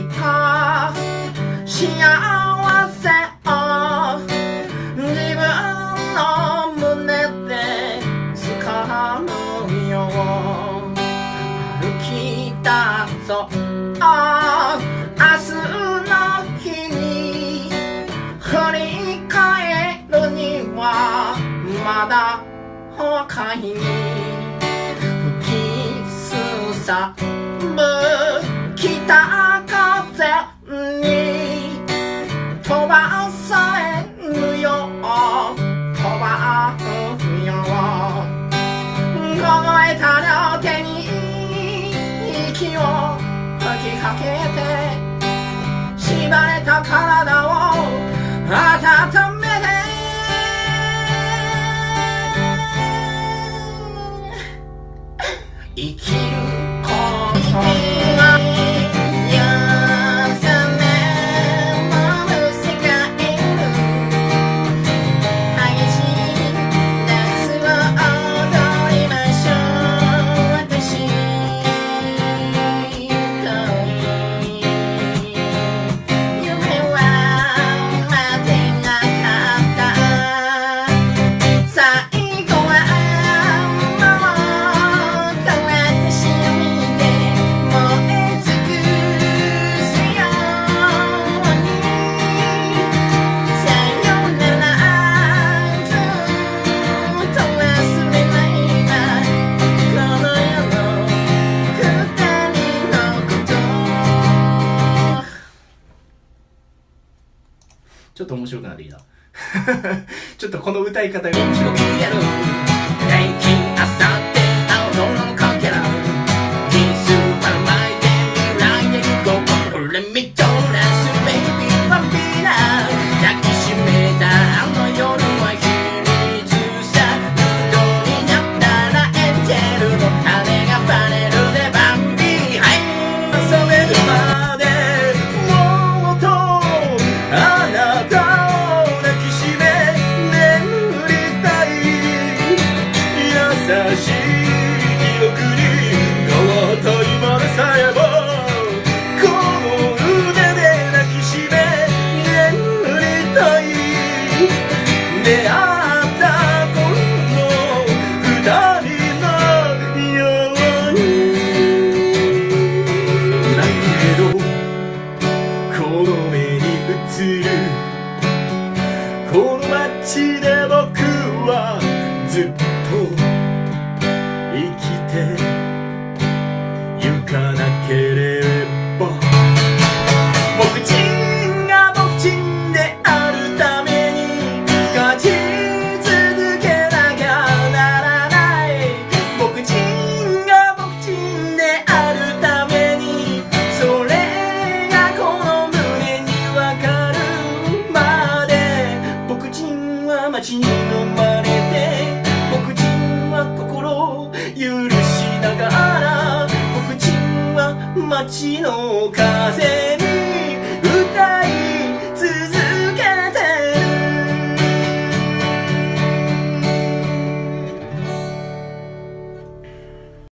た幸せを自分の胸で掴むよう歩き出そう明日の日に振り返るにはまだ若い吹きすさぶ北風に飛ばされるよ飛ばるよ凍えた両手に息を吹きかけて縛れた体を温めて生きることがちょっと面白くなってきたちょっとこの歌い方が面白くなってきた。年金あさって青空のかけら金スーパー巻いて未来へ行こうこれ見とらすベイビーバンビーナ抱きしめたあの夜は秘密さ二度になったらエンジェルの羽がバレるでバンビーはい遊べるまでもっとあなた優しい記憶に変わった今でさえもこの腕で抱きしめ眠りたい出会った頃の二人のようにだけどこの目に映るこの街で僕はずっと生きてゆかなければ僕人が僕人であるために勝ち続けなきゃならない僕人が僕人であるためにそれがこの胸にわかるまで僕人は街に飲まれて僕人は心を許しながら僕人は街の風